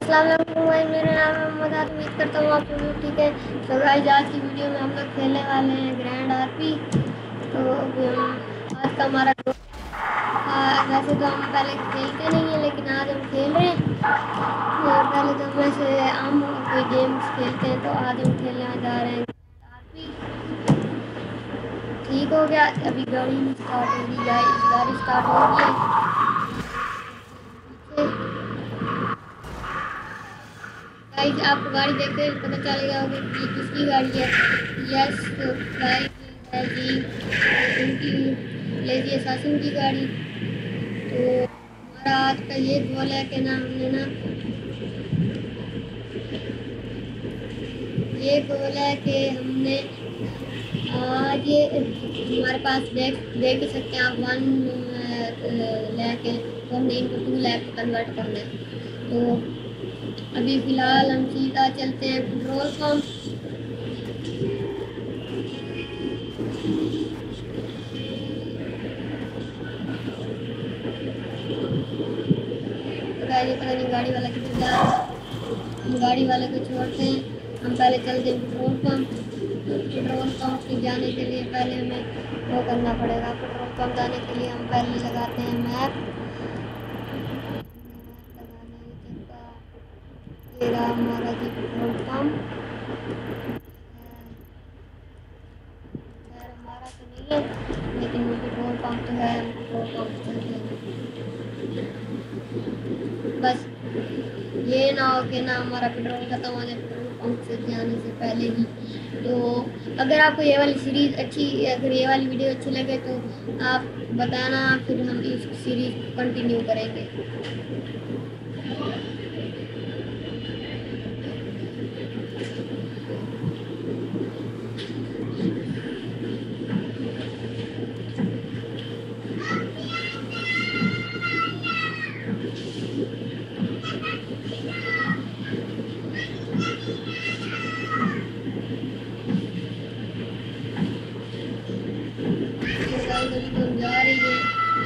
अस्सलाम वालेकुम भाई, मेरा नाम है मोहम्मद आदम। उम्मीद करता हूँ आप सभी ठीक है। तो गाइस, आज की वीडियो में हम लोग खेलने वाले हैं ग्रैंड आरपी। तो अभी हम आज का हमारा वैसे तो हम पहले खेलते नहीं हैं, लेकिन आज हम खेल रहे हैं। तो पहले तो हम वैसे हम कोई गेम्स खेलते हैं, तो आज हम खेलने जा रहे हैं आरपी। ठीक हो गया, अभी गाड़ी स्टार्ट होगी गाइस, गाड़ी स्टार्ट हो गई है। गाइस, आपको गाड़ी देखते ही पता चलेगा होगा कि किसकी गाड़ी है। यस, तो गाइस है जी उनकी लेजी असासिन की गाड़ी। तो हमारा आज का ये गोल है कि ना हमने ना ये गोल है कि हमने आज हमारे पास देख ही सकते हैं आप 1 लाख है, तो हमने इनको 2 लाख कन्वर्ट करना है। तो अभी फ़िलहाल हम सीधा चलते हैं पेट्रोल पंप। तो गाड़ी पता नहीं गाड़ी वाला किधर जा रहा है, हम गाड़ी वाले को छोड़ते हैं। हम पहले चलते हैं पेट्रोल पंप। पेट्रोल पंप पे जाने के लिए पहले हमें वो करना पड़ेगा। पेट्रोल पंप जाने के लिए हम पहले लगाते हैं मैप। ये रहा हमारा जी पेट्रोल पंप। खैर हमारा तो नहीं है, लेकिन वो पेट्रोल पंप तो है, हम पेट्रोल पंप चलते हैं। बस ये ना हो कि ना हमारा पेट्रोल खत्म हो जाए पेट्रोल पंप से जाने से पहले ही। तो अगर आपको ये वाली सीरीज़ अगर ये वाली वीडियो अच्छी लगे तो आप बताना, फिर हम इस सीरीज़ कंटिन्यू करेंगे। जा रही है,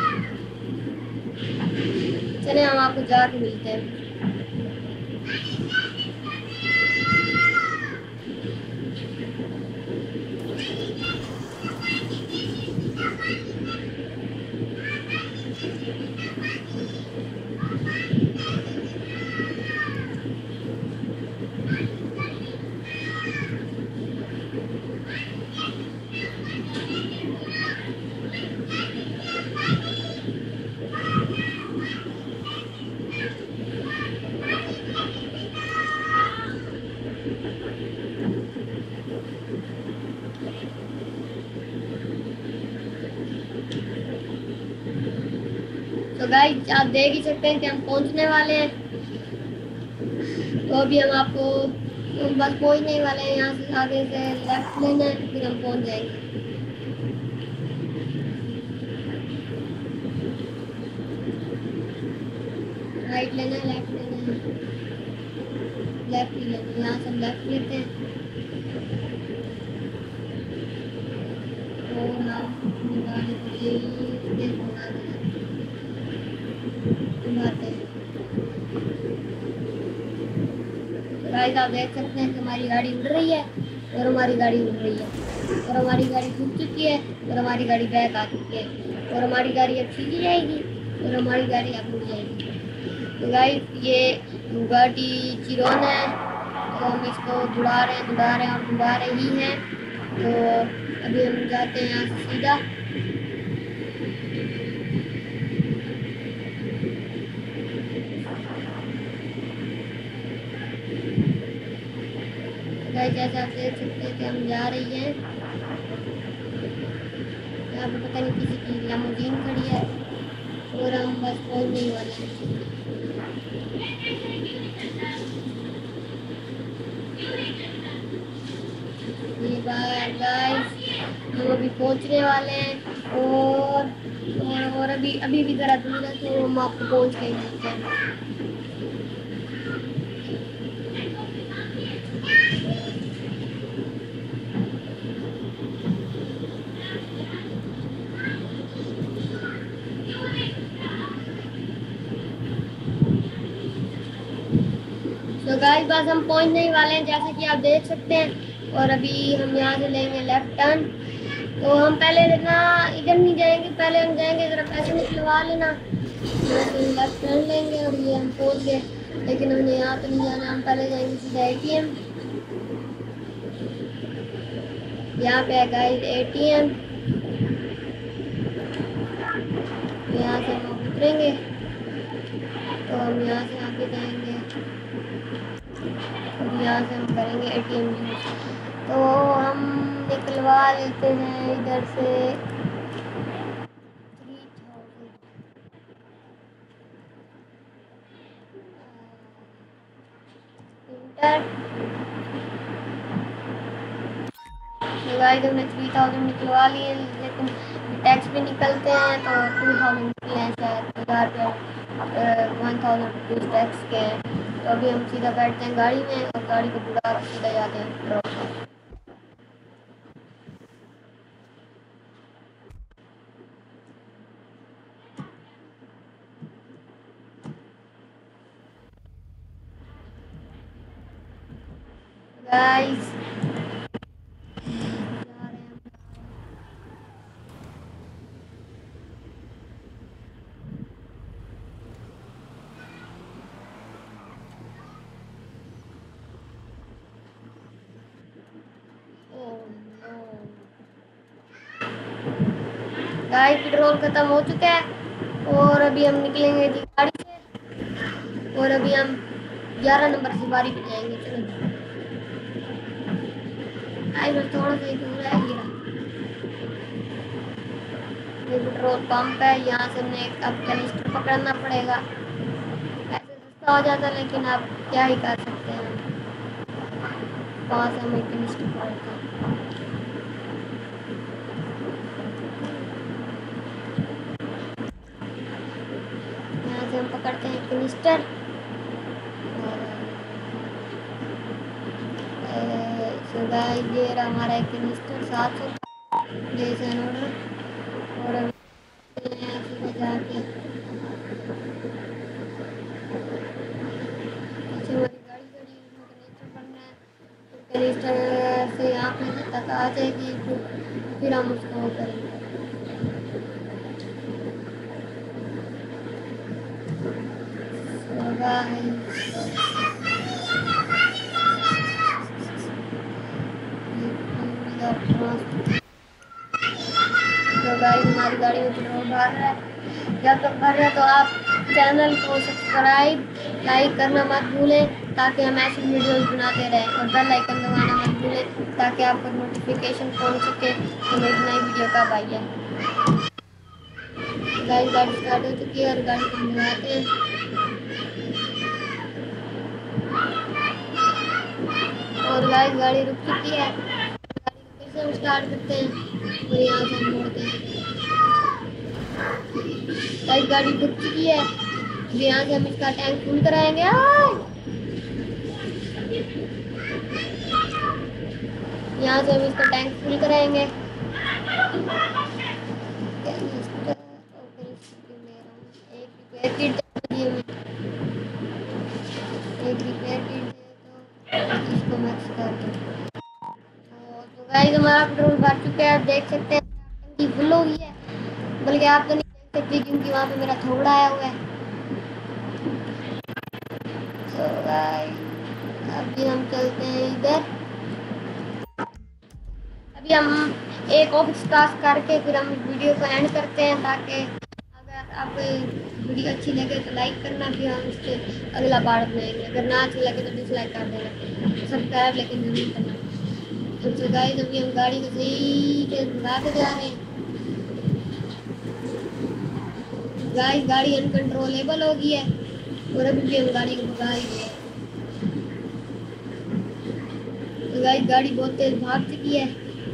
चले हम आपको जाके मिलते हैं। तो गाइस, आप देख ही सकते हैं कि हम पहुंचने वाले हैं। तो अभी हम आपको बस पहुंचने ही वाले हैं। यहाँ से आगे से लेफ्ट लेना है, फिर हम पहुंच जाएंगे। राइट लेना है, लेफ्ट लेना है, लेफ्ट ही लेना है। यहाँ से हम लेफ्ट लेते हैं और हम निकालने के लिए घुमाते हैं। गाइस, आप देख सकते हैं कि हमारी गाड़ी उड़ रही है और हमारी गाड़ी उड़ रही है और हमारी गाड़ी रुक चुकी है और हमारी गाड़ी बैक आ चुकी है और हमारी गाड़ी अब सीधी जाएगी और हमारी गाड़ी अब उड़ जाएगी। तो गाइस, ये गाड़ी चिरोन है, तो हम इसको जुड़ा रहे हैं और जुड़ा रही हैं। तो अभी हम जाते हैं यहाँ से सीधा। जैसे आप देख सकते हैं कि हम जा रही हैं। यहाँ पर पता नहीं किसी की लैम्बोर्गिनी खड़ी है और हम बस पहुंचने ही वाले हैं। ये गाइस, हम अभी पहुंचने वाले हैं और अभी भी ज़रा दूर है, तो हम आपको पहुंच के मिलते हैं। तो गाइस बस हम पहुंचने ही वाले हैं, जैसे कि आप देख सकते हैं। और अभी हम यहाँ से लेंगे लेफ्ट टर्न। तो हम पहले ना इधर नहीं जाएंगे, पहले हम जाएंगे जरा पैसे निकलवा लेना। लेफ्ट टर्न लेंगे और ये हम पहुंच गए, लेकिन हमने यहाँ तो नहीं जाना, हम पहले जाएंगे सीधा ATM। यहाँ पे है गाइस ATM। यहाँ से हम उतरेंगे, तो हम यहाँ से आगे जाएंगे और यहाँ से हम करेंगे ATM यूज। तो हम निकलवा लेते हैं इधर से 3000। इंटर गाइस हमने 3000 निकलवा लिए, लेकिन टैक्स भी निकलते हैं तो 2000 निकले हैं शायद, 1000 रुपीज़ टैक्स के हैं। तो अभी हम सीधा बैठते हैं गाड़ी में और गाड़ी को बुला सीधा जाते हैं ड्रॉप पर। गाइस गाइस पेट्रोल खत्म हो चुका है और अभी हम निकलेंगे जी गाड़ी से, और अभी हम 11 नंबर सवारी पे जाएंगे। चलो गाइस थोड़ा सा ही दूर है ये पेट्रोल पंप है, यहाँ से हमें अब कैनिस्टर पकड़ना पड़ेगा। ऐसे सस्ता हो जाता, लेकिन आप क्या ही कर सकते हैं, कहाँ से हमें कैनिस्टर पकड़ते हैं। यहाँ से हम पकड़ते हैं कैनिस्टर और गाइस ये रहा हमारा एक कैनिस्टर 700 जैसे ऑर्डर। और अभी जाके हमारी गाड़ी खड़ी कैनिस्टर बनना है, तो कैनिस्टर से यहाँ पे तक आ जाएगी, फिर हम उसको वो करेंगे। तो गाइस हमारी गाड़ी में पेट्रोल भर रहा है। जब तक भर रहा है तो आप चैनल को सब्सक्राइब लाइक करना मत भूलें, ताकि हम ऐसी वीडियोस बनाते रहें, और बेल आइकन दबाना मत भूलें ताकि आपको नोटिफिकेशन पहुंच सके कि मेरी नई वीडियो कब आई है। गाइस गाड़ी स्टार्ट हो चुकी है और गाड़ी को मिलाते हैं। और गाइस गाड़ी रुक चुकी है, गाड़ी को फिर से हम स्टार्ट करते हैं और यहाँ से हम मोड़ते हैं। गाइस गाड़ी रुक चुकी है, यहाँ से हम इसका टैंक फुल कराएंगे। यहाँ से हम इसका टैंक फुल कराएंगे। एक रिपेयर किट चाहिए हमें, एक रिपेयर किट तो इसको मैक्स कर दो। तो गाइस हमारा पेट्रोल भर चुका है, आप देख सकते हैं टंकी फुल हो गई है, बल्कि आप तो नहीं देख सकते क्योंकि वहाँ पे मेरा थोड़ा आया हुआ है। तो गाइस अभी हम चलते हैं इधर, अभी हम एक ऑफिस टास्क करके फिर हम वीडियो को एंड करते हैं, ताकि अगर आपको वीडियो अच्छी लगे तो लाइक करना, फिर हम उससे अगला पार्ट बनाएंगे। अगर ना अच्छी लगे तो डिसलाइक कर देना, सब्सक्राइब लेकिन जरूर करना। तो गाइस अभी हम गाड़ी को सही से भगा के जा रहे हैं। गाइस गाड़ी अनकंट्रोलेबल हो गई है और अभी भी हम गाड़ी को भगा रहे हैं। तो गाइस गाड़ी बहुत तेज भाग चुकी है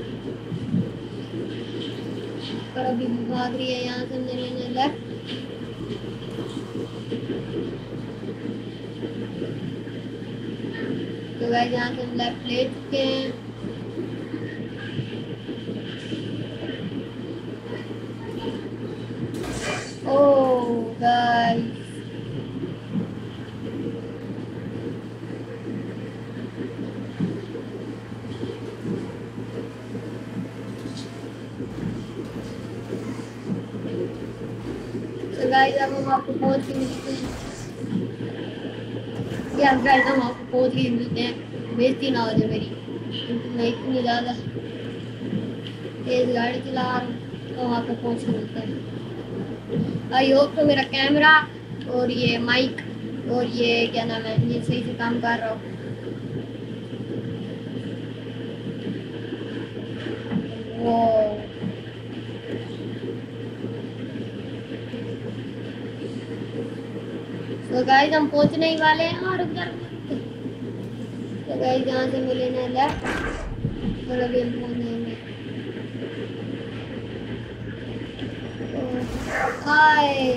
और अभी भी भाग रही है। यहाँ से हमने लेना लेफ्ट, तो गाइस यहाँ से हम लेफ्ट ले चुके हैं। ओह गाइस गाइस अब हम आपको पहुंच के मिलते हैं। यार गाइस हम आपको पहुंच के मिलते हैं, बेइज्जती ना हो जाए मेरी, क्योंकि मैं इतनी ज़्यादा तेज गाड़ी चला रहा हूँ। तो वहाँ पे पहुँच के मिलते हैं। आई होप तो मेरा कैमरा और ये माइक और ये क्या नाम है, ये सही से काम कर रहा हो। वो तो गाइस हम पहुंचने ही वाले हैं और उधर तो गाइस यहाँ से मिले ना लेफ्ट और अभी हम पहुंच जाएंगे। हाय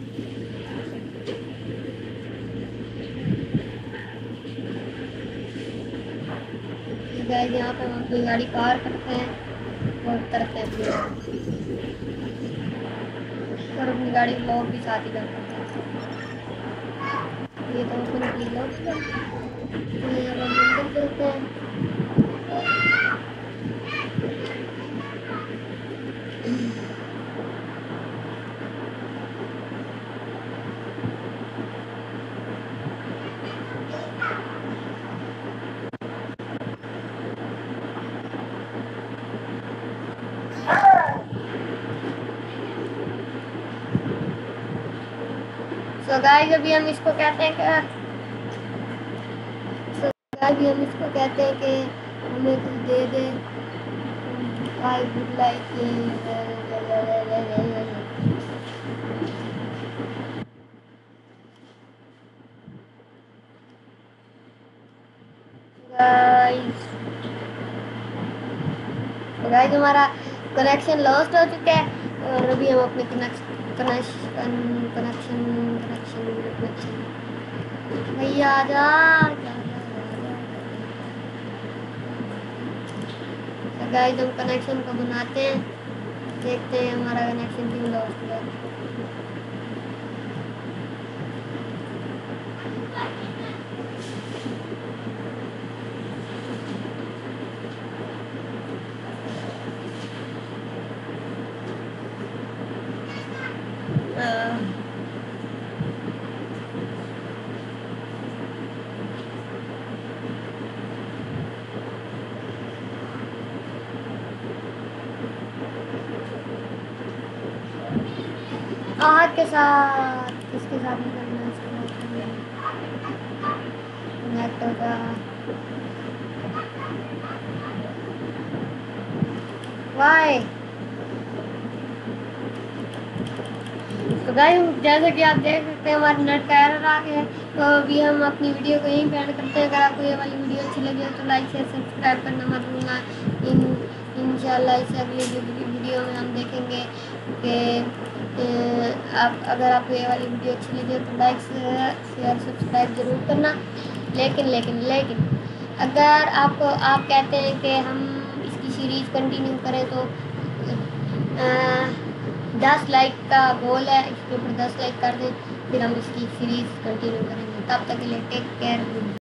गाइस यहाँ पे हम अपनी गाड़ी पार करते हैं और उतरते हैं और अपनी गाड़ी ब्लॉक भी साथ ही करते हैं। ये तो ओपन की लॉक है, ये अब हम अंदर चलते हैं। सो गाइस अभी हम इसको कहते हैं कि अभी हम इसको कहते हैं कि हमें कुछ दे दे। I would like guys. Guys हमारा कनेक्शन लॉस्ट हो चुका है और अभी हम अपने कनेक्शन भैया आ जा। गाइस हम कनेक्शन को बनाते हैं, देखते हैं हमारा कनेक्शन क्यों लॉस्ट हुआ। आहत के साथ किसके साथ निकलना है इसको कनेक्ट होगा। वाई तो गाइस जैसे कि आप देख सकते हैं हमारे नेट का एरर आ गया है। तो अभी हम अपनी वीडियो को यहीं पे एंड करते हैं। अगर आपको ये वाली वीडियो अच्छी लगी हो तो लाइक शेयर सब्सक्राइब करना मत भूलना। इंशाल्लाह इस अगली वीडियो में हम देखेंगे कि अगर आपको ये वाली वीडियो अच्छी लगी हो तो लाइक शेयर सब्सक्राइब ज़रूर करना। लेकिन अगर आप कहते हैं कि हम इसकी सीरीज़ कंटिन्यू करें तो 10 लाइक का गोल है, इसके ऊपर 10 लाइक कर दें, फिर हम इसकी सीरीज़ कंटिन्यू करेंगे। तब तक के लिए टेक केयर।